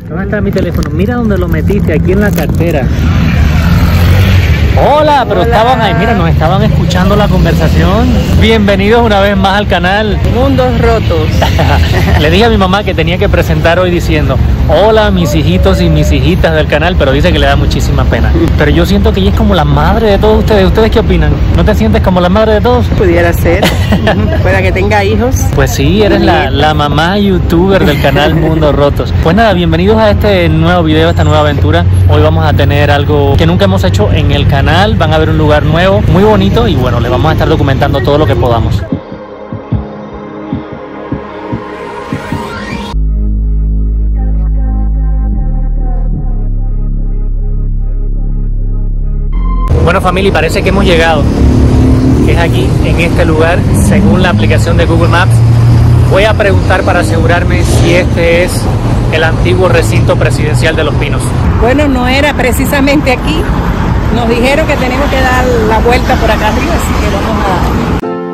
¿Dónde está mi teléfono? Mira dónde lo metiste, aquí en la cartera. Hola, pero estaban ahí, mira, nos estaban escuchando la conversación. Bienvenidos una vez más al canal Mundos Rotos. Le dije a mi mamá que tenía que presentar hoy diciendo hola mis hijitos y mis hijitas del canal, pero dice que le da muchísima pena. Pero yo siento que ella es como la madre de todos ustedes. ¿Ustedes qué opinan? ¿No te sientes como la madre de todos? Pudiera ser. Pueda que tenga hijos. Pues sí, eres la mamá youtuber del canal Mundos Rotos. Pues nada, bienvenidos a este nuevo video, a esta nueva aventura. Hoy vamos a tener algo que nunca hemos hecho en el canal. Van a ver un lugar nuevo, muy bonito, y bueno, les vamos a estar documentando todo lo que podamos. Bueno, familia, parece que hemos llegado, que es aquí, en este lugar, según la aplicación de Google Maps. Voy a preguntar para asegurarme si este es el antiguo recinto presidencial de Los Pinos. Bueno, no era precisamente aquí. Nos dijeron que tenemos que dar la vuelta por acá arriba, así que vamos a...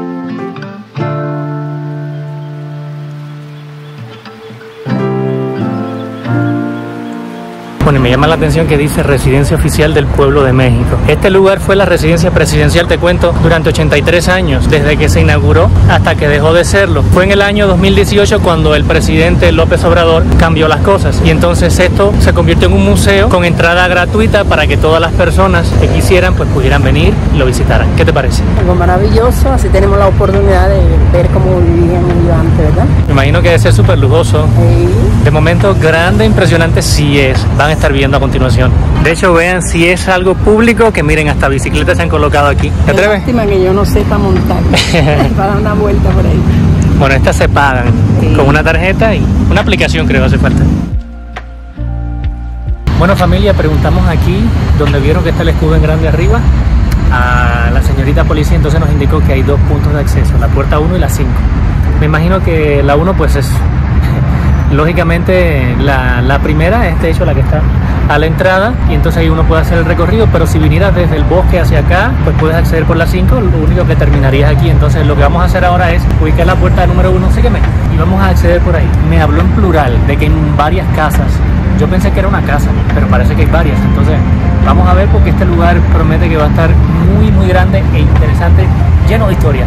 Bueno, y me llama la atención que dice Residencia Oficial del Pueblo de México. Este lugar fue la residencia presidencial, te cuento, durante 83 años, desde que se inauguró hasta que dejó de serlo. Fue en el año 2018 cuando el presidente López Obrador cambió las cosas. Y entonces esto se convirtió en un museo con entrada gratuita para que todas las personas que quisieran pues pudieran venir y lo visitaran. ¿Qué te parece? Algo maravilloso, así tenemos la oportunidad de ver cómo vivían ellos antes, ¿verdad? Me imagino que debe ser súper lujoso. Sí. De momento, grande, impresionante sí es. Van a estar viendo a continuación. De hecho, vean si es algo público, que miren, hasta bicicletas se han colocado aquí. ¿Te atreves? Lástima que yo no sepa montar para dar una vuelta por ahí. Bueno, estas se pagan con una tarjeta y una aplicación, creo, hace falta. Bueno, familia, preguntamos aquí, donde vieron que está el escudo en grande arriba, a la señorita policía, entonces nos indicó que hay dos puntos de acceso, la puerta 1 y la 5. Me imagino que la 1 pues es... Lógicamente la primera es de hecho la que está a la entrada, y entonces ahí uno puede hacer el recorrido, pero si vinieras desde el bosque hacia acá, pues puedes acceder por la 5, lo único que terminarías aquí. Entonces lo que vamos a hacer ahora es ubicar la puerta número 1, sígueme, y vamos a acceder por ahí. Me habló en plural de que en varias casas, yo pensé que era una casa, pero parece que hay varias, entonces vamos a ver, porque este lugar promete que va a estar muy muy grande e interesante, lleno de historia.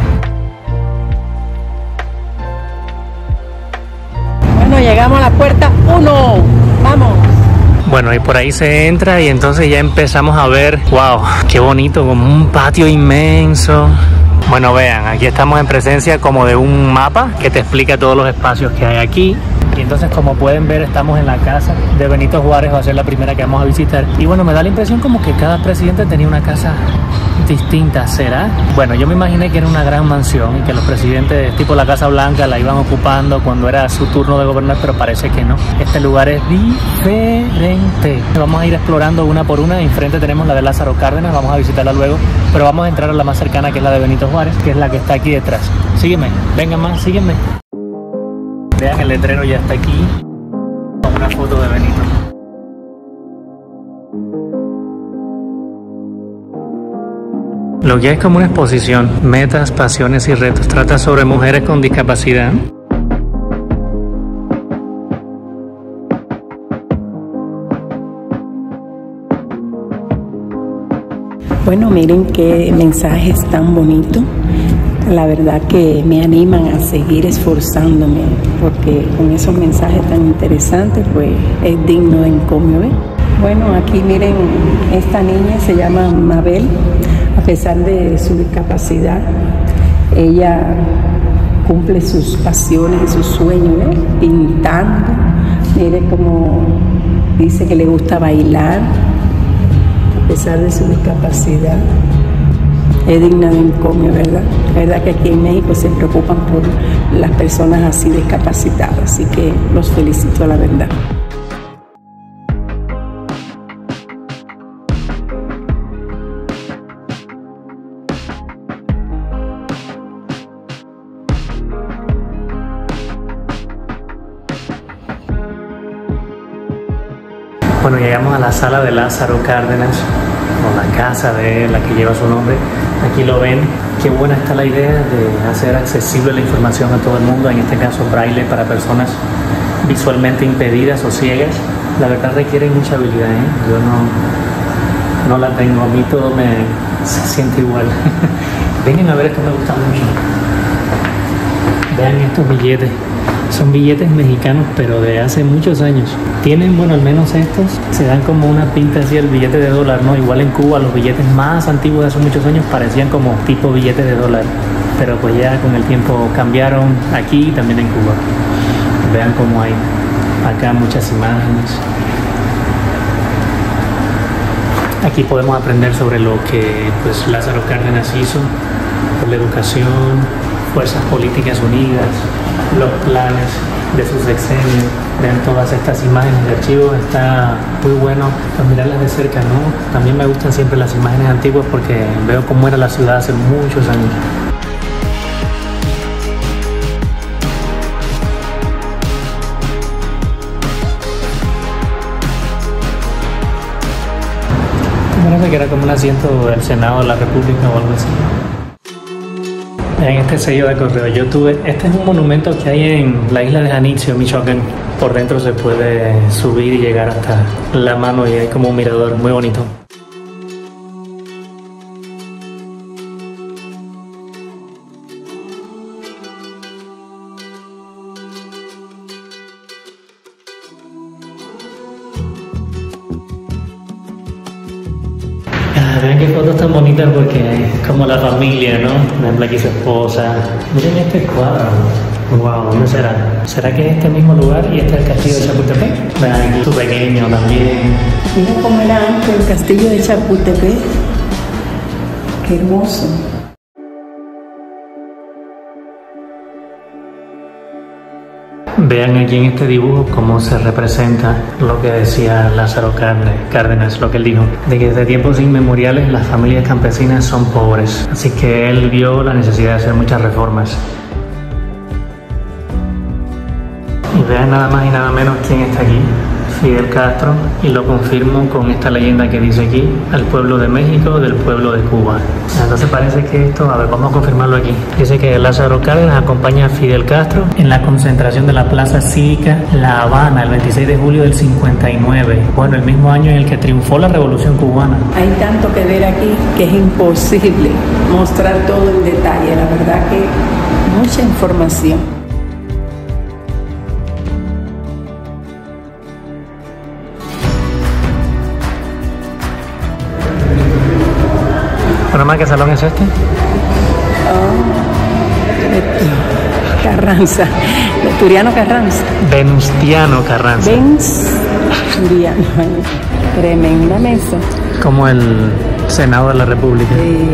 Bueno, llegamos a la puerta 1. ¡Vamos! Bueno, y por ahí se entra y entonces ya empezamos a ver, wow, qué bonito, como un patio inmenso. Bueno, vean, aquí estamos en presencia como de un mapa que te explica todos los espacios que hay aquí. Y entonces, como pueden ver, estamos en la casa de Benito Juárez, va a ser la primera que vamos a visitar. Y bueno, me da la impresión como que cada presidente tenía una casa distinta, ¿será? Bueno, yo me imaginé que era una gran mansión y que los presidentes, tipo la Casa Blanca, la iban ocupando cuando era su turno de gobernar, pero parece que no. Este lugar es diferente. Vamos a ir explorando una por una. Enfrente tenemos la de Lázaro Cárdenas, vamos a visitarla luego, pero vamos a entrar a la más cercana, que es la de Benito Juárez, que es la que está aquí detrás. Sígueme, vengan más, sígueme. Vean, el letrero ya está aquí, con una foto de Benito. Lo que hay es como una exposición, metas, pasiones y retos. Trata sobre mujeres con discapacidad. Bueno, miren qué mensajes tan bonitos. La verdad que me animan a seguir esforzándome, porque con esos mensajes tan interesantes, pues es digno de encomio, ¿ves? Bueno, aquí miren, esta niña se llama Mabel. A pesar de su discapacidad, ella cumple sus pasiones y sus sueños, ¿ves? Pintando. Mire cómo dice que le gusta bailar, a pesar de su discapacidad. Es digna de encomio, ¿verdad? La verdad que aquí en México se preocupan por las personas así discapacitadas, así que los felicito, a la verdad. Bueno, llegamos a la sala de Lázaro Cárdenas, o la casa de la que lleva su nombre. Aquí lo ven. Qué buena está la idea de hacer accesible la información a todo el mundo, en este caso braille para personas visualmente impedidas o ciegas. la verdad requiere mucha habilidad, ¿eh? Yo no la tengo, a mí todo se siente igual. Vengan a ver, esto me gusta mucho. Vean estos billetes. Son billetes mexicanos, pero de hace muchos años. Tienen, bueno, al menos estos, se dan como una pinta así el billete de dólar, ¿no? Igual en Cuba los billetes más antiguos de hace muchos años parecían como tipo billetes de dólar. Pero pues ya con el tiempo cambiaron aquí y también en Cuba. Vean cómo hay acá muchas imágenes. Aquí podemos aprender sobre lo que pues Lázaro Cárdenas hizo por la educación, Fuerzas Políticas Unidas, los planes de su sexenio. Vean todas estas imágenes de archivo, está muy bueno pues, mirarlas de cerca, ¿no? También me gustan siempre las imágenes antiguas porque veo cómo era la ciudad hace muchos años. Parece que era como un asiento del Senado de la República o algo así. En este sello de correo este es un monumento que hay en la isla de Janitzio, Michoacán. Por dentro se puede subir y llegar hasta la mano y hay como un mirador muy bonito. Vean qué fotos tan bonitas porque es como la familia, ¿no? Por ejemplo, aquí su esposa. Miren este cuadro. Wow, ¿dónde será? ¿Será que es este mismo lugar y este es el castillo de Chapultepec? Vean aquí su pequeño también. Mira cómo era antes el castillo de Chapultepec. Qué hermoso. Vean aquí en este dibujo cómo se representa lo que decía Lázaro Cárdenas, lo que él dijo, de que desde tiempos inmemoriales las familias campesinas son pobres, así que él vio la necesidad de hacer muchas reformas. Y vean nada más y nada menos quién está aquí, Fidel Castro, y lo confirmo con esta leyenda que dice aquí, al pueblo de México, del pueblo de Cuba. Entonces parece que esto, a ver, vamos a confirmarlo aquí. Dice que Lázaro Cárdenas acompaña a Fidel Castro en la concentración de la Plaza Cívica La Habana el 26 de julio del 59. Bueno, el mismo año en el que triunfó la Revolución Cubana. Hay tanto que ver aquí que es imposible mostrar todo el detalle. La verdad que mucha información. ¿Bueno, más qué salón es este? Carranza, Turiano Carranza. Venustiano Carranza. Turiano, tremenda mesa. Como el Senado de la República.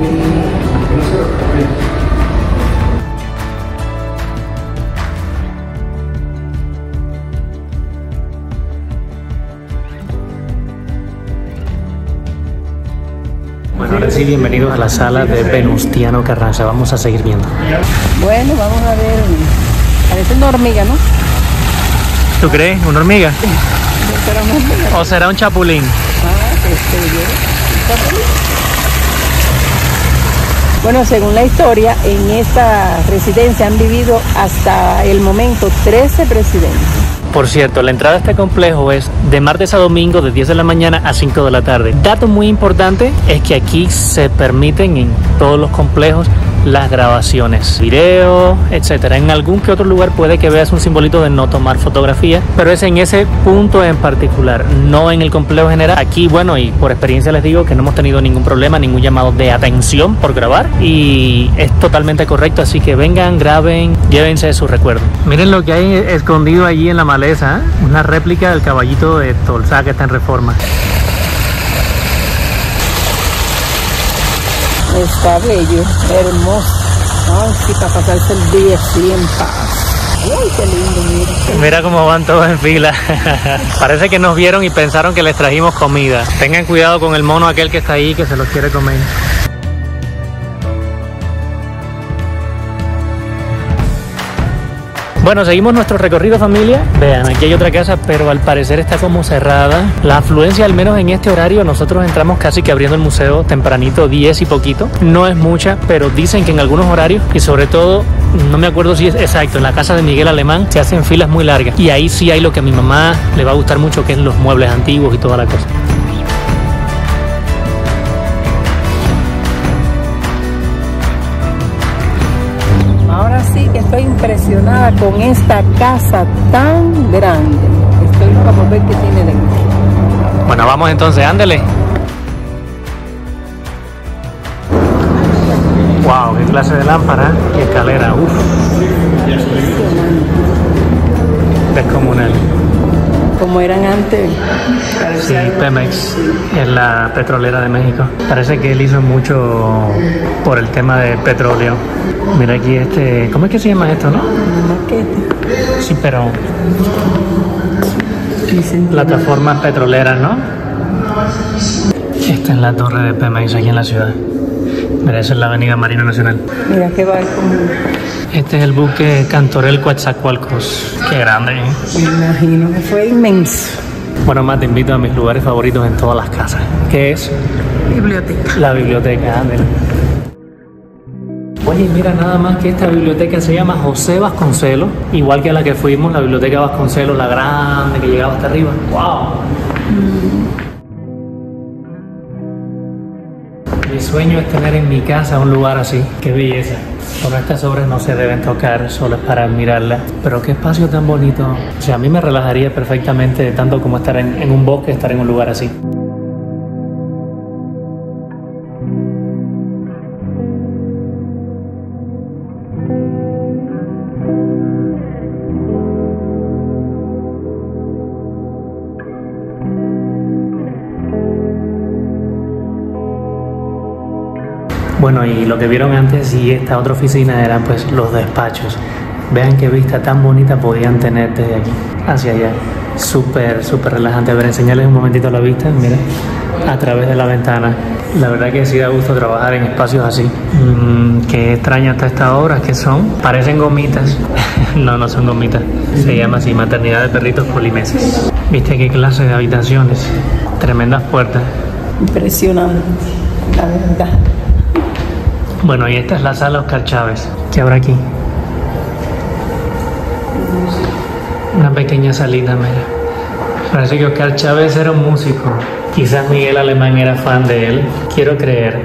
Bueno, ahora sí, bienvenidos a la sala de Venustiano Carranza. Vamos a seguir viendo. Bueno, vamos a ver. Parece una hormiga, ¿no? ¿Tú crees? ¿Una hormiga? ¿Será una hormiga? ¿O será un chapulín? Bueno, según la historia, en esta residencia han vivido hasta el momento 13 presidentes. Por cierto, la entrada a este complejo es de martes a domingo de 10 de la mañana a 5 de la tarde. Dato muy importante es que aquí se permiten en todos los complejos las grabaciones, video, etcétera. En algún que otro lugar puede que veas un simbolito de no tomar fotografía, pero es en ese punto en particular, no en el complejo general. Aquí, bueno, y por experiencia les digo que no hemos tenido ningún problema, ningún llamado de atención por grabar y es totalmente correcto, así que vengan, graben, llévense su recuerdo. Miren lo que hay escondido allí en la maleza, ¿eh? Una réplica del caballito de Tolsá que está en Reforma. Está bello, hermoso. Ay, sí, para pasarse el día así en paz. Ay, qué lindo, mira. Mira cómo van todos en fila. Parece que nos vieron y pensaron que les trajimos comida. Tengan cuidado con el mono aquel que está ahí que se los quiere comer. Bueno, seguimos nuestro recorrido, familia. Vean, aquí hay otra casa, pero al parecer está como cerrada. La afluencia, al menos en este horario, nosotros entramos casi que abriendo el museo tempranito, 10 y poquito. No es mucha, pero dicen que en algunos horarios, y sobre todo, no me acuerdo si es exacto, en la casa de Miguel Alemán, se hacen filas muy largas. Y ahí sí hay lo que a mi mamá le va a gustar mucho, que es los muebles antiguos y toda la cosa. Ahora sí que estoy impresionada con esta casa tan grande. Estoy loca por ver qué tiene dentro. Bueno, vamos entonces, ándele. Wow, qué clase de lámpara, qué escalera, uff. Descomunal. Como eran antes. Sí, Pemex es la petrolera de México. Parece que él hizo mucho por el tema de petróleo. Mira aquí ¿cómo es que se llama esto, no? Maquete. Sí, pero plataformas petroleras, ¿no? Esta es la torre de Pemex aquí en la ciudad. Mira, esa es la avenida Marina Nacional. Mira qué barco. Este es el buque Cantorel Coatzacoalcos. Qué grande, ¿eh? Me imagino que fue inmenso. Bueno, más te invito a mis lugares favoritos en todas las casas. ¿Qué es? Biblioteca. La biblioteca, ándale. Oye, mira nada más que esta biblioteca se llama José Vasconcelos, igual que a la que fuimos, la biblioteca Vasconcelos, la grande que llegaba hasta arriba. ¡Wow! Mi sueño es tener en mi casa un lugar así. ¡Qué belleza! Bueno, estas obras no se deben tocar, solo es para admirarlas. Pero qué espacio tan bonito. O sea, a mí me relajaría perfectamente, tanto como estar en un bosque, estar en un lugar así. Bueno, y lo que vieron antes y esta otra oficina eran pues los despachos. Vean qué vista tan bonita podían tener desde aquí hacia allá. Súper, súper relajante. A ver, enseñarles un momentito la vista, mira, a través de la ventana. La verdad que sí da gusto trabajar en espacios así. Qué extraño hasta estas obras que son. Parecen gomitas. No, no son gomitas. Se llama así, Maternidad de Perritos Polimeses. ¿Viste qué clase de habitaciones? Tremendas puertas. Impresionante, la verdad. Bueno, y esta es la sala Oscar Chávez. ¿Qué habrá aquí? Una pequeña salita, mira. Parece que Oscar Chávez era un músico. Quizás Miguel Alemán era fan de él. Quiero creer.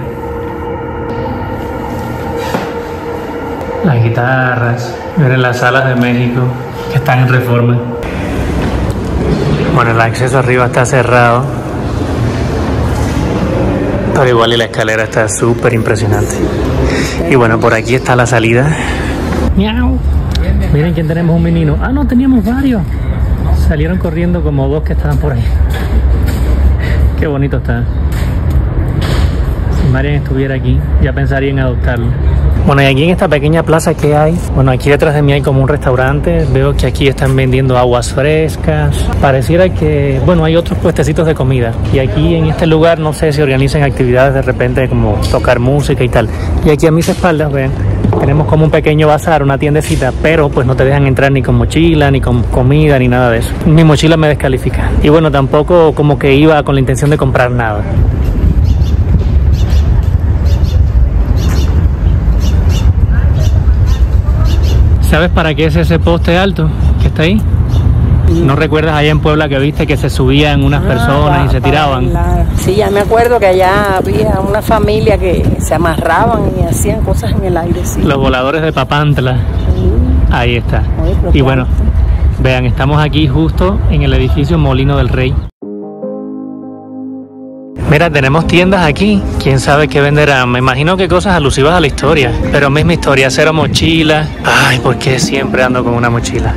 Las guitarras. Miren las salas de México que están en reforma. Bueno, el acceso arriba está cerrado. Pero igual y la escalera está súper impresionante. Y bueno, por aquí está la salida. ¡Miau! Miren quién tenemos, un menino. Ah, no, teníamos varios. Salieron corriendo como dos que estaban por ahí. Qué bonito está. Si Marian estuviera aquí, ya pensaría en adoptarlo. Bueno, y aquí en esta pequeña plaza que hay, bueno, aquí detrás de mí hay como un restaurante. Veo que aquí están vendiendo aguas frescas. Pareciera que, bueno, hay otros puestecitos de comida. Y aquí en este lugar no sé si organizan actividades de repente como tocar música y tal. Y aquí a mis espaldas, ven, tenemos como un pequeño bazar, una tiendecita, pero pues no te dejan entrar ni con mochila, ni con comida, ni nada de eso. Mi mochila me descalifica. Y bueno, tampoco como que iba con la intención de comprar nada. ¿Sabes para qué es ese poste alto que está ahí? ¿No recuerdas allá en Puebla que viste que se subían unas personas y se tiraban? Sí, ya me acuerdo que allá había una familia que se amarraban y hacían cosas en el aire. Sí. Los voladores de Papantla. Ahí está. Y bueno, vean, estamos aquí justo en el edificio Molino del Rey. Mira, tenemos tiendas aquí. ¿Quién sabe qué venderán? Me imagino que cosas alusivas a la historia. Pero misma historia, cero mochila. Ay, ¿por qué siempre ando con una mochila?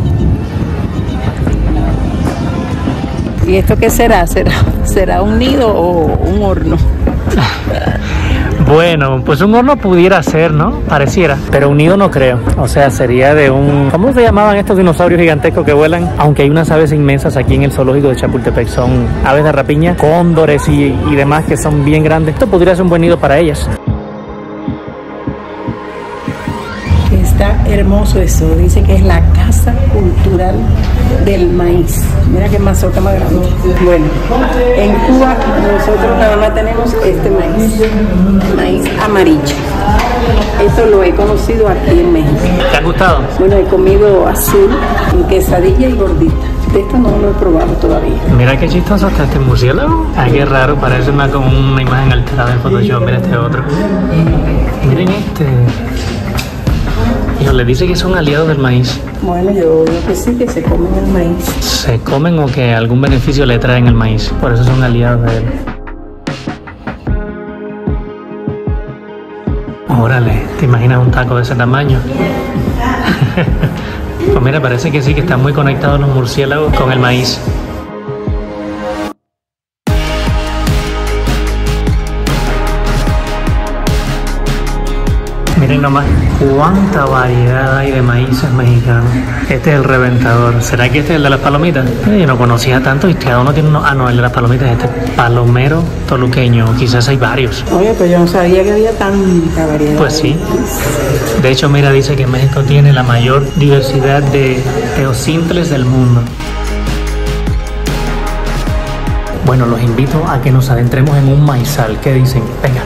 ¿Y esto qué será? ¿Será un nido o un horno? Bueno, pues un horno pudiera ser, ¿no? Pareciera, pero un nido no creo. O sea, sería de un... ¿Cómo se llamaban estos dinosaurios gigantescos que vuelan? Aunque hay unas aves inmensas aquí en el zoológico de Chapultepec. Son aves de rapiña, cóndores y demás que son bien grandes. Esto podría ser un buen nido para ellas. hermoso eso. Dice que es la Casa Cultural del Maíz. Mira qué mazorca más grande. Bueno, en Cuba nosotros nada más tenemos este maíz amarillo. Esto lo he conocido aquí en México. ¿Te ha gustado? Bueno, he comido azul, en quesadilla y gordita. De esto no lo he probado todavía. Mira qué chistoso está este murciélago. Ay, qué raro, parece más como una imagen alterada en Photoshop. Mira este otro. Miren este. Hijo, le dice que son aliados del maíz. Bueno, yo creo que sí, que se comen el maíz. ¿Se comen o que algún beneficio le traen el maíz? Por eso son aliados de él. Órale, ¿te imaginas un taco de ese tamaño? Pues mira, parece que sí, que están muy conectados los murciélagos con el maíz. Miren nomás cuánta variedad hay de maíces mexicanos. Este es el reventador. ¿Será que este es el de las palomitas? Yo no conocía tanto y cada uno tiene uno. Ah, no, el de las palomitas es este. Palomero toluqueño. Quizás hay varios. Oye, pues yo no sabía que había tanta variedad. Pues sí. De hecho, mira, dice que México tiene la mayor diversidad de teocintles del mundo. Bueno, los invito a que nos adentremos en un maizal. ¿Qué dicen? Venga.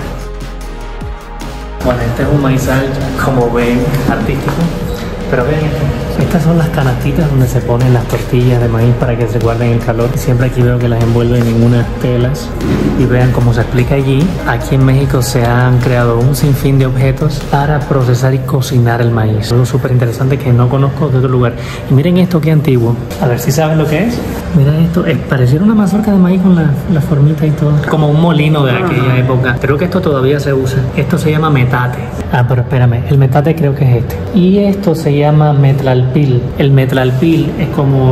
Bueno, este es un maizal, como ven, artístico. Pero vean, estas son las canastitas donde se ponen las tortillas de maíz para que se guarden el calor. Siempre aquí veo que las envuelven en unas telas. Y vean cómo se explica allí. Aquí en México se han creado un sinfín de objetos para procesar y cocinar el maíz. Algo súper interesante que no conozco de otro lugar. Y miren esto, qué antiguo. A ver si saben lo que es. Miren esto, pareciera una mazorca de maíz con la formita y todo. Como un molino de aquella época. Creo que esto todavía se usa. Esto se llama metate. Ah, pero espérame, el metate creo que es este. Y esto se llama metlalpil. El metlalpil es como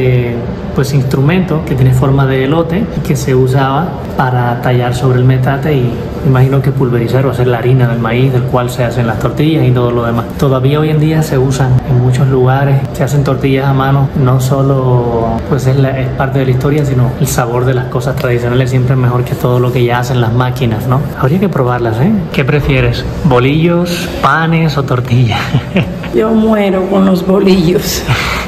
pues instrumento que tiene forma de elote y que se usaba para tallar sobre el metate y imagino que pulverizar o hacer la harina del maíz del cual se hacen las tortillas y todo lo demás. Todavía hoy en día se usan en muchos lugares, se hacen tortillas a mano, no solo pues es parte de la historia, sino el sabor de las cosas tradicionales siempre es mejor que todo lo que ya hacen las máquinas, ¿no? Habría que probarlas, ¿eh? ¿Qué prefieres? ¿Bolillos, panes o tortillas? Yo muero con los bolillos.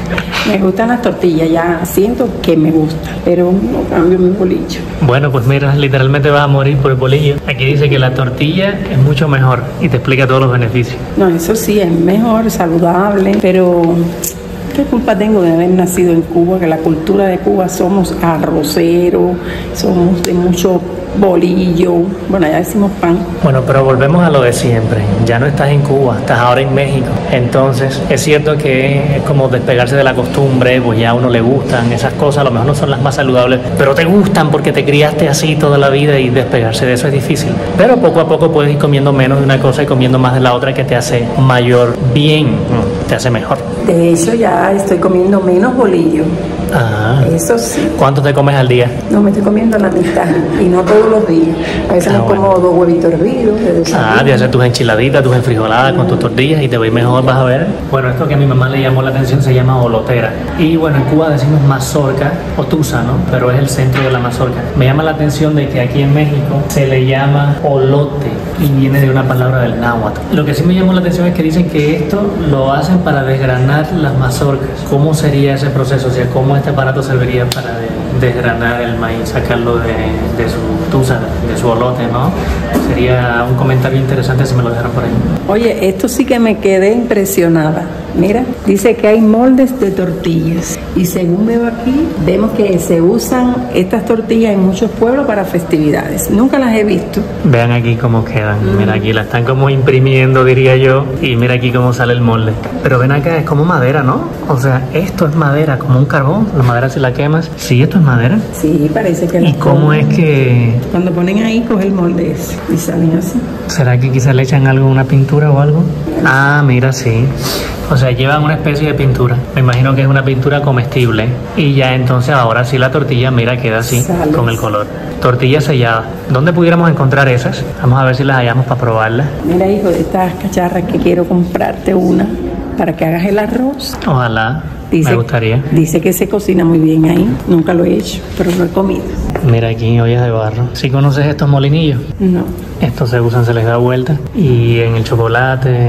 Me gustan las tortillas, ya siento que me gusta, pero no cambio mi bolillo. Bueno, pues mira, literalmente vas a morir por el bolillo. Aquí dice que la tortilla es mucho mejor y te explica todos los beneficios. No, eso sí, es mejor, saludable, pero ¿qué culpa tengo de haber nacido en Cuba? Que la cultura de Cuba somos arroceros, somos de mucho bolillo, bueno, ya decimos pan. Bueno, pero volvemos a lo de siempre. Ya no estás en Cuba, estás ahora en México. Entonces, es cierto que es como despegarse de la costumbre, pues ya a uno le gustan esas cosas, a lo mejor no son las más saludables, pero te gustan porque te criaste así toda la vida y despegarse de eso es difícil. Pero poco a poco puedes ir comiendo menos de una cosa y comiendo más de la otra que te hace mayor bien, te hace mejor. De hecho, ya estoy comiendo menos bolillo. Ah. Eso sí. ¿Cuánto te comes al día? No, me estoy comiendo la mitad y no todos los días. A veces me como 2 huevitos hervidos de desayuno. Te haces tus enchiladitas, tus enfrijoladas con tus tortillas y te voy mejor, vas a ver. Bueno, esto que a mi mamá le llamó la atención se llama olotera. Y bueno, en Cuba decimos mazorca o tusa, ¿no? Pero es el centro de la mazorca. Me llama la atención de que aquí en México se le llama olote y viene de una palabra del náhuatl. Lo que sí me llamó la atención es que dicen que esto lo hacen para desgranar las mazorcas. ¿Cómo sería ese proceso? O sea, ¿cómo este aparato serviría para desgranar el maíz, sacarlo de su tusa, de su olote, ¿no? Sería un comentario interesante si me lo dejaran por ahí. Oye, esto sí que me quedé impresionada. Mira, dice que hay moldes de tortillas y según veo aquí, vemos que se usan estas tortillas en muchos pueblos para festividades. Nunca las he visto. Vean aquí cómo quedan. Mira, aquí la están como imprimiendo, diría yo, y mira aquí cómo sale el molde. Pero ven acá, es como madera, ¿no? O sea, esto es madera, como un carbón. La madera si la quemas. Sí, esto es madera. Sí, parece que ¿Y cómo es que...? Cuando ponen ahí, coge el molde ese y salen así. ¿Será que quizás le echan algo, una pintura o algo? Ah, mira, sí. O sea, llevan una especie de pintura. Me imagino que es una pintura comestible. Y ya entonces ahora sí la tortilla, mira, queda así, sales con el color. Tortilla sellada. ¿Dónde pudiéramos encontrar esas? Vamos a ver si las hallamos para probarlas. Mira, hijo, de estas cacharras que quiero comprarte una para que hagas el arroz. Ojalá. Me gustaría. Dice que se cocina muy bien ahí. Nunca lo he hecho, pero lo he comido. Mira aquí, ollas de barro. ¿Sí conoces estos molinillos? No. Estos se usan, se les da vuelta. Y en el chocolate,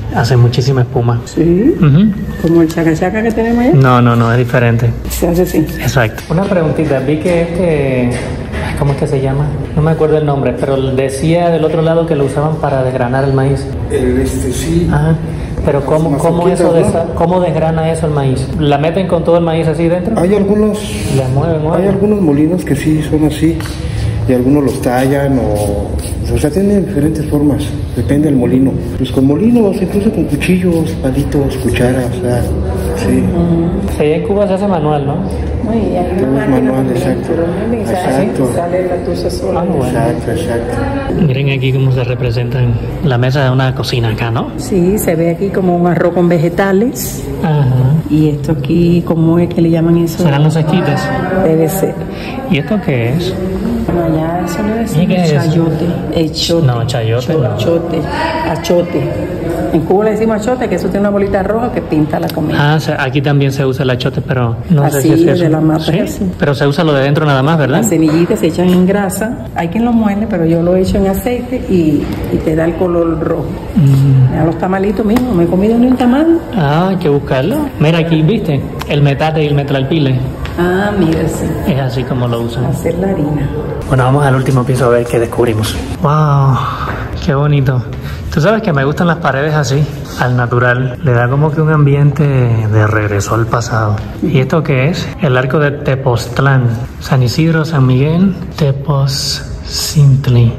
hace muchísima espuma. Sí. Como el chacachaca que tenemos allá. No, es diferente. Se hace así. Exacto. Una preguntita, vi que ¿cómo es que se llama? No me acuerdo el nombre, pero decía del otro lado que lo usaban para desgranar el maíz. Sí. Ajá. Pero ¿cómo desgrana eso el maíz? ¿La meten con todo el maíz así dentro? Hay algunos molinos que sí son así, y algunos los tallan o sea, tienen diferentes formas, depende del molino. Pues con molinos, incluso con cuchillos, palitos, cucharas, o sea, sí. Sí, en Cuba se hace manual, ¿no? Y hay una máquina manual, exacto. Sale la tusa sola. Bueno. Exacto. Miren aquí cómo se representan la mesa de una cocina acá, ¿no? Sí, se ve aquí como un arroz con vegetales. Ajá. Y esto aquí, ¿cómo es que le llaman eso? ¿Serán los esquites? Debe ser. ¿Y esto qué es? Bueno, allá eso le decimos ¿Y qué es eso? chayote. Echote. No, chayote no. Achote. En Cuba le decimos achote, que eso tiene una bolita roja que pinta la comida. Aquí también se usa el achote, pero no sé si es eso. De la mata, ¿Sí? así. Pero se usa lo de dentro nada más, ¿verdad? Las semillitas se echan en grasa. Hay quien lo muele, pero yo lo echo en aceite y te da el color rojo. A los tamalitos mismos, me he comido ni un tamal. Hay que buscarlo. Mira aquí, ¿viste? El metate y el metlalpile. Mira, sí. Es así como lo usan. Hacer la harina. Bueno, vamos al último piso a ver qué descubrimos. ¡Wow! ¡Qué bonito! Tú sabes que me gustan las paredes así, al natural. Le da como que un ambiente de regreso al pasado. ¿Y esto qué es? El arco de Tepoztlán. San Isidro, San Miguel, Tepozcintli.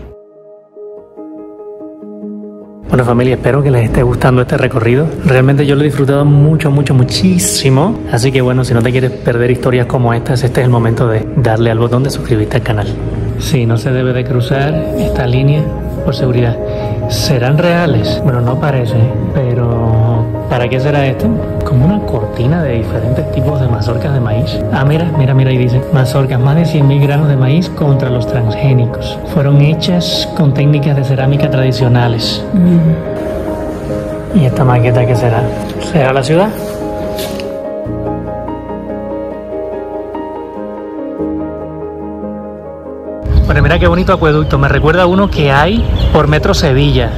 Bueno, familia, espero que les esté gustando este recorrido. Realmente yo lo he disfrutado muchísimo. Así que bueno, si no te quieres perder historias como estas, este es el momento de darle al botón de suscribirte al canal. Sí, no se debe de cruzar esta línea por seguridad. ¿Serán reales? Bueno, no parece, pero ¿para qué será esto? Como una cortina de diferentes tipos de mazorcas de maíz. Mira, ahí dice, mazorcas, más de 100.000 granos de maíz contra los transgénicos. Fueron hechas con técnicas de cerámica tradicionales. ¿Y esta maqueta qué será? ¿Será la ciudad? Bueno, mira qué bonito acueducto. Me recuerda a uno que hay por Metro Sevilla.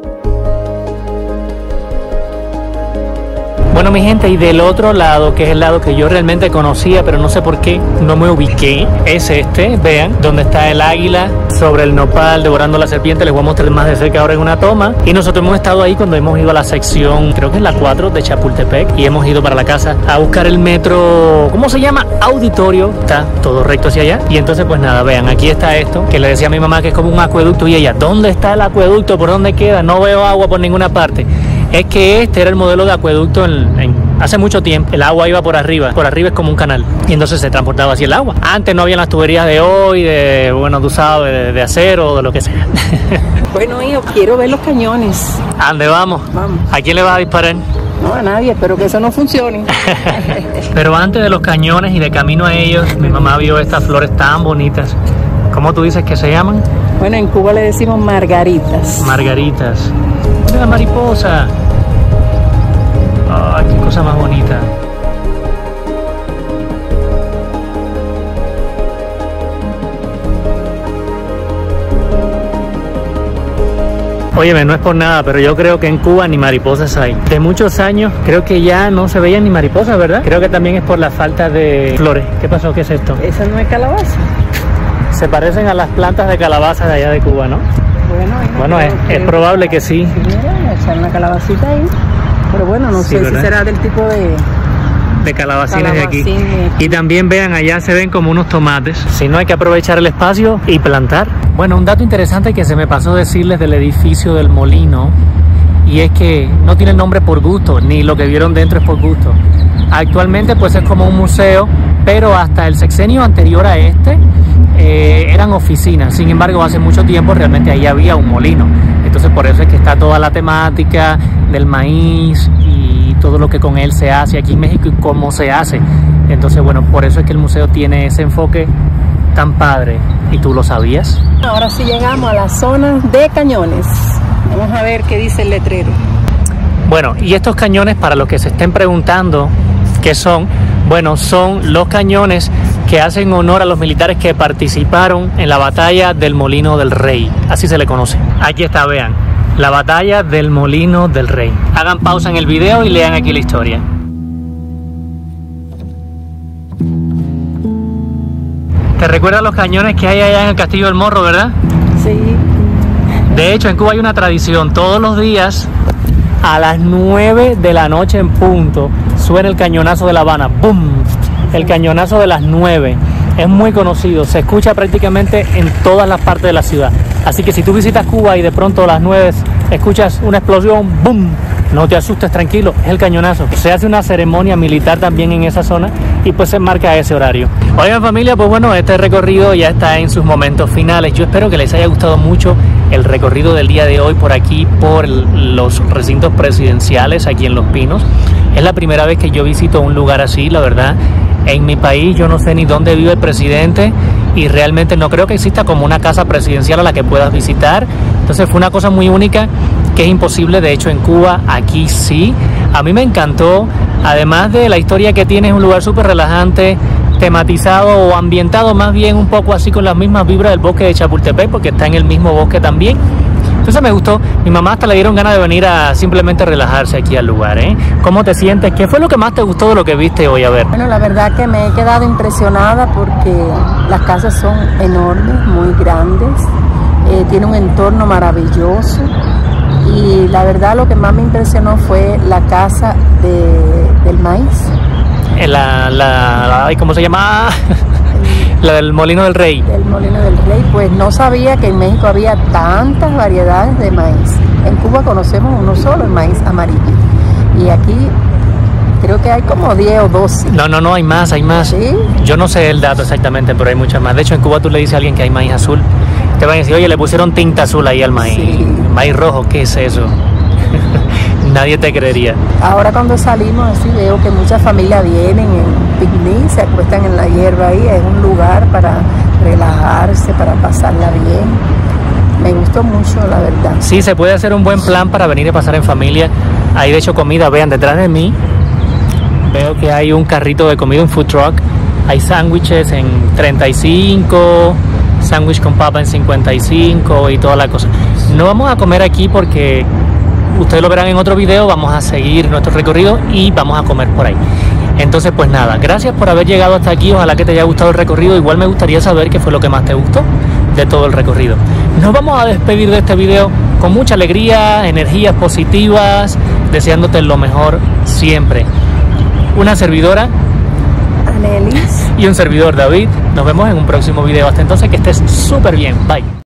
Bueno, mi gente, y del otro lado, que es el lado que yo realmente conocía, pero no sé por qué no me ubiqué, es este, vean, donde está el águila sobre el nopal devorando la serpiente. Les voy a mostrar más de cerca ahora en una toma. Y nosotros hemos estado ahí cuando hemos ido a la sección, creo que es la 4 de Chapultepec, y hemos ido para la casa a buscar el metro, ¿cómo se llama? Auditorio. Está todo recto hacia allá. Y entonces, pues nada, vean, aquí está esto, que le decía a mi mamá que es como un acueducto, y ella, ¿dónde está el acueducto? ¿Por dónde queda? No veo agua por ninguna parte. Es que este era el modelo de acueducto hace mucho tiempo. El agua iba por arriba es como un canal, y entonces se transportaba así el agua. Antes no había las tuberías de hoy, tú sabes, de acero o de lo que sea. Bueno, hijo, quiero ver los cañones. ¿A dónde vamos? ¿A quién le vas a disparar? No, a nadie, espero que eso no funcione. Pero antes de los cañones y de camino a ellos, mi mamá vio estas flores tan bonitas. ¿Cómo tú dices que se llaman? Bueno, en Cuba le decimos margaritas. Margaritas. Mira la mariposa. Ay, qué cosa más bonita. Óyeme, no es por nada, pero yo creo que en Cuba ni mariposas hay. De muchos años creo que ya no se veían ni mariposas, ¿verdad? Creo que también es por la falta de flores. ¿Qué pasó? ¿Qué es esto? Esa no es calabaza. Se parecen a las plantas de calabaza de allá de Cuba, ¿no? Bueno, es probable que sí. Sí, mira, echar una calabacita ahí. Pero bueno, no sé, ¿verdad? Si será del tipo de calabacines de aquí. Y también vean, allá se ven como unos tomates. Si no, hay que aprovechar el espacio y plantar. Bueno, un dato interesante que se me pasó decirles del edificio del molino, y es que no tiene el nombre por gusto, ni lo que vieron dentro es por gusto. Actualmente pues es como un museo, pero hasta el sexenio anterior a este eran oficinas. Sin embargo, hace mucho tiempo realmente ahí había un molino. Entonces por eso es que está toda la temática del maíz y todo lo que con él se hace aquí en México y cómo se hace. Entonces bueno, por eso es que el museo tiene ese enfoque tan padre. ¿Y tú lo sabías? Ahora sí llegamos a la zona de cañones. Vamos a ver qué dice el letrero. Bueno, y estos cañones, para los que se estén preguntando qué son, bueno, son los cañones que hacen honor a los militares que participaron en la batalla del Molino del Rey, así se le conoce. Aquí está, vean, La batalla del Molino del Rey. Hagan pausa en el video y lean aquí la historia. ¿Te recuerdas los cañones que hay allá en el Castillo del Morro, verdad? Sí. De hecho, en Cuba hay una tradición. Todos los días, a las 9 de la noche en punto, suena el cañonazo de La Habana. ¡Bum! El cañonazo de las 9. Es muy conocido. Se escucha prácticamente en todas las partes de la ciudad. Así que si tú visitas Cuba y de pronto a las 9 escuchas una explosión, ¡bum! No te asustes, tranquilo, es el cañonazo. Se hace una ceremonia militar también en esa zona y pues se marca ese horario. Oigan familia, pues bueno, este recorrido ya está en sus momentos finales. Yo espero que les haya gustado mucho el recorrido del día de hoy por aquí, por los recintos presidenciales aquí en Los Pinos. Es la primera vez que yo visito un lugar así, la verdad. En mi país yo no sé ni dónde vive el presidente y realmente no creo que exista como una casa presidencial a la que puedas visitar. Entonces fue una cosa muy única que es imposible, de hecho en Cuba, aquí sí. A mí me encantó, además de la historia que tiene, es un lugar súper relajante, tematizado o ambientado más bien un poco así con las mismas vibras del bosque de Chapultepec, porque está en el mismo bosque también. Entonces me gustó, mi mamá hasta le dieron ganas de venir a simplemente relajarse aquí al lugar, ¿eh? ¿Cómo te sientes? ¿Qué fue lo que más te gustó de lo que viste hoy? A ver. Bueno, la verdad que me he quedado impresionada porque las casas son enormes, muy grandes, tiene un entorno maravilloso y la verdad lo que más me impresionó fue la casa del maíz. ¿Cómo se llama? La del Molino del Rey. Del Molino del Rey, pues no sabía que en México había tantas variedades de maíz. En Cuba conocemos uno solo, el maíz amarillo. Y aquí creo que hay como 10 o 12. No, hay más, hay más. ¿Sí? Yo no sé el dato exactamente, pero hay muchas más. De hecho, en Cuba tú le dices a alguien que hay maíz azul, te van a decir, oye, le pusieron tinta azul ahí al maíz. Sí. Maíz rojo, ¿qué es eso? Nadie te creería. Ahora cuando salimos así veo que muchas familias vienen en picnic, se acuestan en la hierba ahí, es un lugar para relajarse, para pasarla bien. Me gustó mucho, la verdad. Sí, se puede hacer un buen plan para venir a pasar en familia. Hay de hecho comida, vean, detrás de mí veo que hay un carrito de comida, un food truck. Hay sándwiches en 35, sándwich con papa en 55 y toda la cosa. No vamos a comer aquí porque ustedes lo verán en otro video, vamos a seguir nuestro recorrido y vamos a comer por ahí. Entonces pues nada, gracias por haber llegado hasta aquí, ojalá que te haya gustado el recorrido. Igual me gustaría saber qué fue lo que más te gustó de todo el recorrido. Nos vamos a despedir de este video con mucha alegría, energías positivas, deseándote lo mejor siempre. Una servidora, Anelis, y un servidor, David. Nos vemos en un próximo video. Hasta entonces, que estés súper bien. Bye.